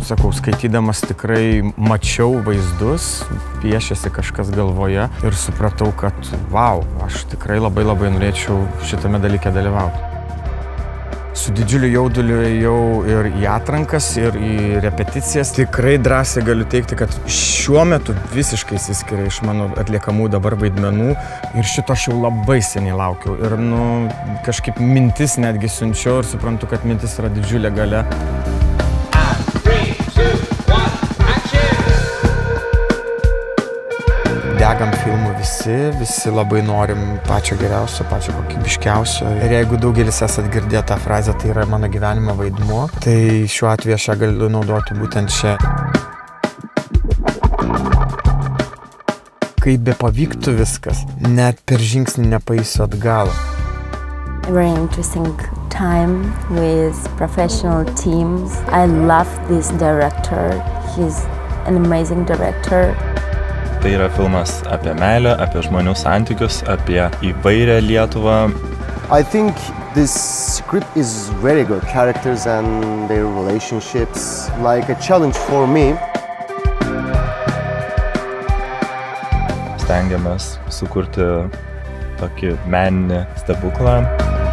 sakau, skaitydamas tikrai mačiau vaizdus, piešėsi kažkas galvoje ir supratau, kad vau, aš tikrai labai norėčiau šitame dalyke dalyvauti. Su didžiuliu jauduliu ėjau ir į atrankas, ir į repeticijas. Tikrai drąsiai galiu teikti, kad šiuo metu visiškai išsiskiria iš mano atliekamų dabar vaidmenų ir šito aš jau labai seniai laukiau. Ir kažkaip mintis netgi siunčiau ir suprantu, kad mintis yra didžiulė galia. Degam filmų visi labai norim pačio geriausio, pačio kokybiškiausio. Ir jeigu daugelis esat girdėję tą frazę, tai yra mano gyvenimo vaidmuo, tai šiuo atveju aš ją galiu naudoti būtent čia. Kaip be pavyktų viskas, net per žingsnį nepaeisiu atgal. Very interesting time with professional teams. I love this director. He's an amazing director. Tai yra filmas apie meilę, apie žmonių santykius, apie įvairią Lietuvą. I think this script is very good. Characters and their relationships, like a challenge for me. Stengiamės sukurti tokį meninį stebuklą.